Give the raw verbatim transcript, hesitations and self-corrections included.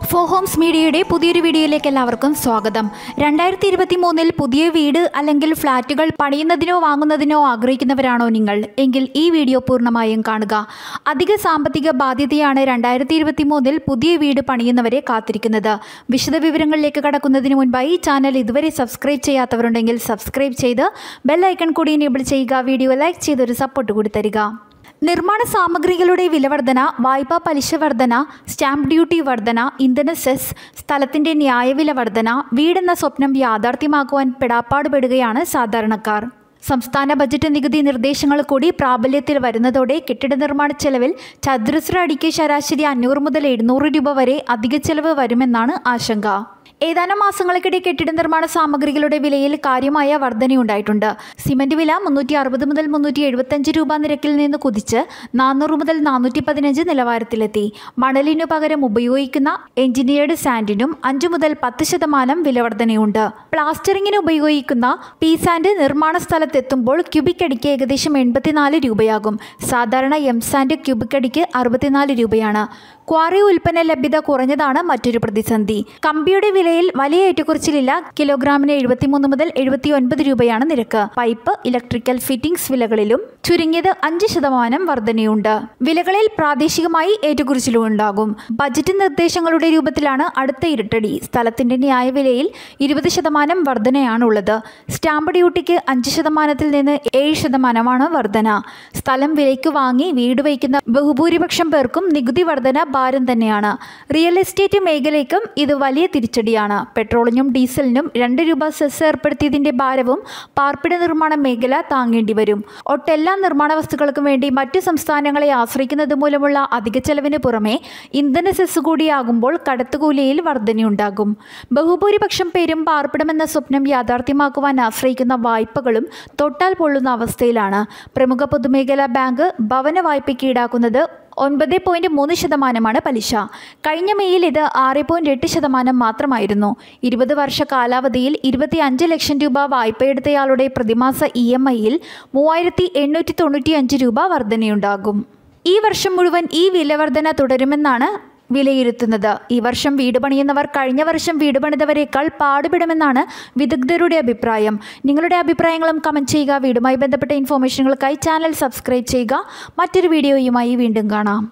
Four Holmes മീഡിയയുടെ പുതിയൊരു വീഡിയോയിലേക്ക് എല്ലാവർക്കും സ്വാഗതം. രണ്ടായിരത്തി ഇരുപത്തി മൂന്നിൽ പുതിയ വീട് അല്ലെങ്കിൽ ഫ്ലാറ്റുകൾ പണിയുന്നതിനോ വാങ്ങുന്നതിനോ ആഗ്രഹിക്കുന്നവരാണോ നിങ്ങൾ എങ്കിൽ ഈ വീഡിയോ പൂർണ്ണമായും കാണുക. അധിക സാമ്പത്തിക ബാധ്യതയാണ് രണ്ടായിരത്തി ഇരുപത്തി മൂന്നിൽ പുതിയ വീട് പണിയുന്നവരെ കാത്തിരിക്കുന്നത്. വിശദവിവരങ്ങളിലേക്ക് കടക്കുന്നതിന് മുൻപായി ഈ ചാനൽ ഇതുവരെ സബ്സ്ക്രൈബ് ചെയ്യാത്തവരുണ്ടെങ്കിൽ സബ്സ്ക്രൈബ് ചെയ്ത് ബെൽ ഐക്കൺ കൂടി എനേബിൾ ചെയ്യുക. വീഡിയോ ലൈക്ക് ചെയ്തൊരു സപ്പോർട്ട് കൂടി തരിക. നിർമ്മാണ സാമഗ്രികളുടെ വിലവർധന, വായ്പാ പലിശ വർധന, സ്റ്റാമ്പ് ഡ്യൂട്ടി വർധന, ഇന്ധന സെസ്, സ്ഥലത്തിൻ്റെ ന്യായവില വർധന, വീടെന്ന സ്വപ്നം യാഥാർത്ഥ്യമാക്കുവാൻ പെടാപ്പാടുപെടുകയാണ് സാധാരണക്കാർ. സംസ്ഥാന ബജറ്റ് നികുതി നിർദ്ദേശങ്ങൾ കൂടി പ്രാബല്യത്തിൽ വരുന്നതോടെ കെട്ടിട നിർമ്മാണ ചെലവിൽ ചതുരശ്ര അടിക്ക് ശരാശരി അഞ്ഞൂറ് മുതൽ എഴുന്നൂറ് രൂപ വരെ അധിക ചെലവ് വരുമെന്നാണ് ആശങ്ക. ഏതാനും മാസങ്ങൾക്കിടെ കെട്ടിട നിർമ്മാണ സാമഗ്രികളുടെ വിലയിൽ കാര്യമായ വർധനയുണ്ടായിട്ടുണ്ട്. സിമന്റ് വില മുന്നൂറ്റി അറുപത് മുതൽ മുന്നൂറ്റി എഴുപത്തഞ്ച് രൂപ നിരക്കിൽ നിന്ന് കുതിച്ച് നാനൂറ് മുതൽ നാനൂറ്റി പതിനഞ്ച് നിലവാരത്തിലെത്തി. മണലിനു പകരം ഉപയോഗിക്കുന്ന എഞ്ചിനീയർഡ് സാൻഡിനും അഞ്ചു മുതൽ പത്ത് ശതമാനം വിലവർധനയുണ്ട്. പ്ലാസ്റ്ററിങ്ങിന് ഉപയോഗിക്കുന്ന പി സാൻഡ് നിർമ്മാണ സ്ഥലത്തെത്തുമ്പോൾ ക്യൂബിക് അടിക്ക് ഏകദേശം എൺപത്തിനാല് രൂപയാകും. സാധാരണ എം സാൻഡ് ക്യൂബിക് അടിക്ക് അറുപത്തിനാല് രൂപയാണ്. ക്വാറി ഉൽപ്പന്ന ലഭ്യത കുറഞ്ഞതാണ് മറ്റൊരു പ്രതിസന്ധി. കമ്പിയുടെ വിലയിൽ വലിയ ഏറ്റക്കുറച്ചിലില്ല. കിലോഗ്രാമിന് എഴുപത്തിമൂന്ന് മുതൽ എഴുപത്തി ഒൻപത് രൂപയാണ് നിരക്ക്. പൈപ്പ്, ഇലക്ട്രിക്കൽ ഫിറ്റിംഗ്സ് വിലകളിലും ചുരുങ്ങിയത് അഞ്ച് ശതമാനം വർധനയുണ്ട്. വിലകളിൽ പ്രാദേശികമായി ഏറ്റക്കുറച്ചിലുണ്ടാകും. ബജറ്റ് നിർദ്ദേശങ്ങളുടെ രൂപത്തിലാണ് അടുത്ത ഇരട്ടടി. സ്ഥലത്തിന്റെ ന്യായവിലയിൽ ഇരുപത് ശതമാനം വർധനയാണുള്ളത്. സ്റ്റാമ്പ് ഡ്യൂട്ടിക്ക് അഞ്ച് ശതമാനത്തിൽ നിന്ന് ഏഴ് ശതമാനമാണ് വർധന. സ്ഥലം വിലയ്ക്ക് വാങ്ങി വീട് വയ്ക്കുന്ന ബഹുഭൂരിപക്ഷം പേർക്കും നികുതി വർധന ഭാരം തന്നെയാണ്. റിയൽ എസ്റ്റേറ്റ് മേഖലയ്ക്കും ഇത് വലിയ തിരിച്ചടിയാണ്. പെട്രോളിനും ഡീസലിനും രണ്ട് രൂപ സെസ് ഏർപ്പെടുത്തിയതിന്റെ ഭാരവും പാർപ്പിട നിർമ്മാണ മേഖല താങ്ങേണ്ടി വരും. ഒട്ടെല്ലാ നിർമ്മാണ വസ്തുക്കൾക്കും വേണ്ടി മറ്റു സംസ്ഥാനങ്ങളെ ആശ്രയിക്കുന്നത് മൂലമുള്ള അധിക ചെലവിന് പുറമെ ഇന്ധന സെസ് കൂടിയാകുമ്പോൾ കടത്തുകൂലിയിൽ വർധനയുണ്ടാകും. ബഹുഭൂരിപക്ഷം പേരും പാർപ്പിടമെന്ന സ്വപ്നം യാഥാർത്ഥ്യമാക്കുവാൻ ആശ്രയിക്കുന്ന വായ്പകളും തൊട്ടാൽ പൊള്ളുന്ന അവസ്ഥയിലാണ്. പ്രമുഖ പൊതുമേഖലാ ബാങ്ക് ഭവന വായ്പയ്ക്ക് ഈടാക്കുന്നത് ഒൻപത് പോയിന്റ് മൂന്ന് ശതമാനമാണ് പലിശ. കഴിഞ്ഞ മെയ്യിൽ ഇത് ആറ് പോയിന്റ് എട്ട് ശതമാനം മാത്രമായിരുന്നു. ഇരുപത് വർഷ കാലാവധിയിൽ ഇരുപത്തി അഞ്ച് ലക്ഷം രൂപ വായ്പയെടുത്തയാളുടെ പ്രതിമാസ ഇ എം ഐയിൽ മൂവായിരത്തി എണ്ണൂറ്റി തൊണ്ണൂറ്റി അഞ്ച് രൂപ വർധനയുണ്ടാകും. ഈ വർഷം മുഴുവൻ ഈ വിലവർധന തുടരുമെന്നാണ് വിലയിരുത്തുന്നത്. ഈ വർഷം വീട് പണിയുന്നവർ കഴിഞ്ഞ വർഷം വീട് പണിതവരെക്കാൾ പാടുപെടുമെന്നാണ് വിദഗ്ധരുടെ അഭിപ്രായം. നിങ്ങളുടെ അഭിപ്രായങ്ങളും കമൻറ്റ് ചെയ്യുക. വീടുമായി ബന്ധപ്പെട്ട ഇൻഫോർമേഷനുകൾക്കായി ചാനൽ സബ്സ്ക്രൈബ് ചെയ്യുക. മറ്റൊരു വീഡിയോയുമായി വീണ്ടും കാണാം.